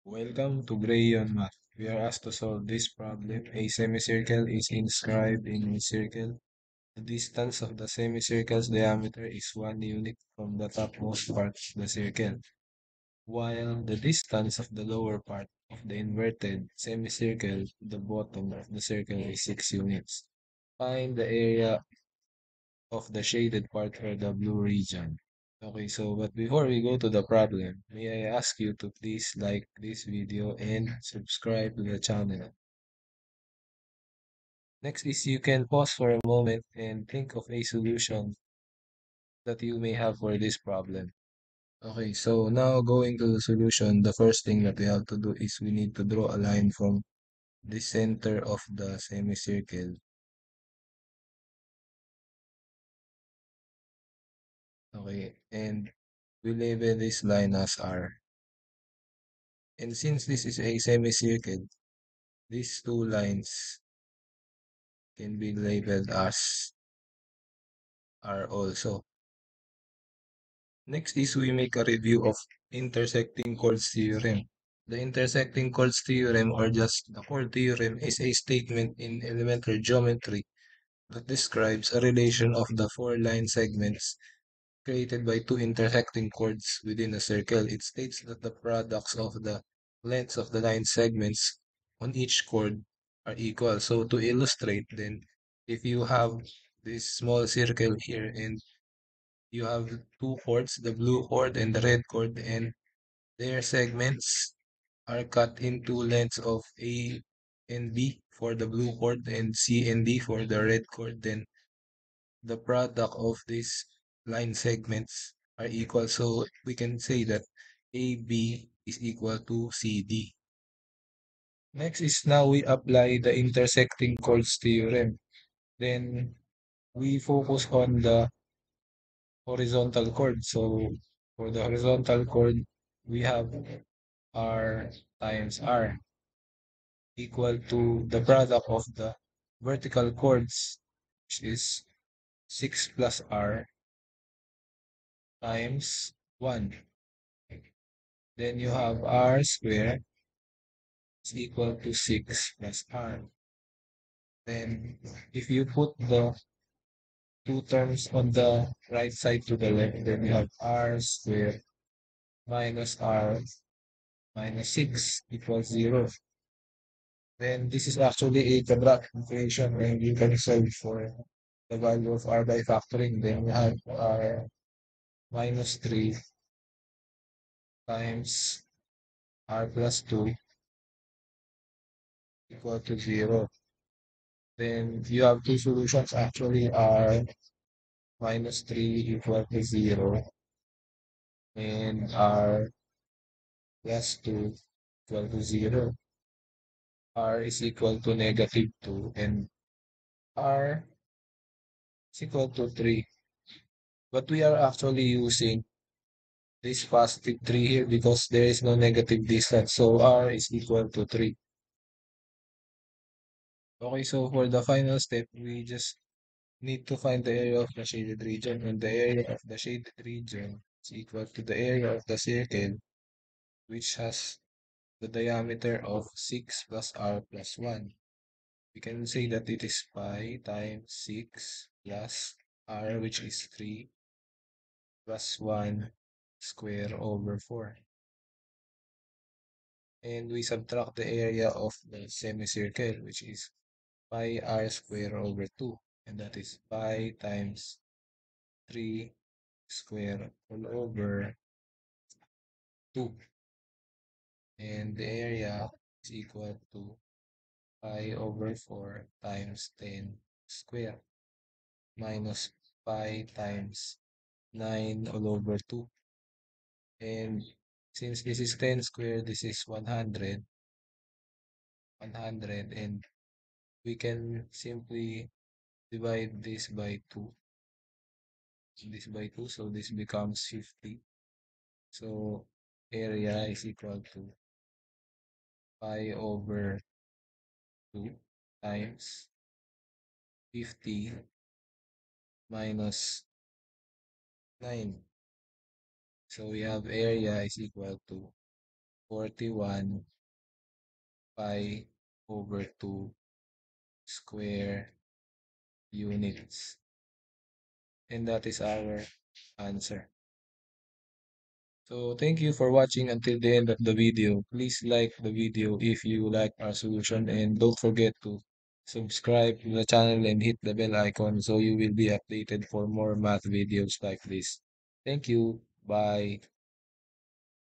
Welcome to GrayYeon Math. We are asked to solve this problem. A semicircle is inscribed in a circle. The distance of the semicircle's diameter is 1 unit from the topmost part of the circle, while the distance of the lower part of the inverted semicircle to the bottom of the circle is 6 units. Find the area of the shaded part or the blue region. Okay, so but before we go to the problem, may I ask you to please like this video and subscribe to the channel. Next is you can pause for a moment and think of a solution that you may have for this problem. Okay, so now going to the solution, the first thing that we have to do is we need to draw a line from the center of the semicircle. Okay, and we label this line as R. And since this is a semicircle, these two lines can be labeled as R also. Next is we make a review of intersecting chords theorem. The intersecting chords theorem, or just the chord theorem, is a statement in elementary geometry that describes a relation of the four line segments created by two intersecting chords within a circle. It states that the products of the lengths of the line segments on each chord are equal. So to illustrate then, if you have this small circle here and you have two chords, the blue chord and the red chord, and their segments are cut into lengths of A and B for the blue chord and C and D for the red chord, then the product of these line segments are equal. So we can say that AB is equal to CD. Next is now we apply the intersecting chords theorem. Then we focus on the horizontal chord. So for the horizontal chord, we have R times R equal to the product of the vertical chords, which is 6 plus R times 1. Then you have R squared is equal to 6 plus R. Then if you put the two terms on the right side to the left, then you have R squared minus R minus 6 equals 0. Then this is actually a quadratic equation and you can solve for the value of R by factoring. Then you have R minus 3 times R plus 2 equal to 0. Then you have two solutions actually, R minus 3 equal to 0 and R plus 2 equal to 0. R is equal to negative 2 and R is equal to 3. But we are actually using this positive 3 here because there is no negative distance. So R is equal to 3. Okay, so for the final step, we just need to find the area of the shaded region. And the area of the shaded region is equal to the area of the circle, which has the diameter of 6 plus R plus 1. We can say that it is pi times 6 plus R, which is 3, plus 1 square over 4. And we subtract the area of the semicircle, which is pi r square over 2. And that is pi times 3 square all over 2. And the area is equal to pi over 4 times 10 square minus pi times 9 all over 2. And since this is 10 square, this is 100, and we can simply divide this by 2, so this becomes 50. So area is equal to pi over 2 times 50 minus 9. So we have area is equal to 41 pi over 2 square units. And that is our answer. So thank you for watching until the end of the video. Please like the video if you like our solution, and don't forget to subscribe to the channel and hit the bell icon so you will be updated for more math videos like this. Thank you. Bye.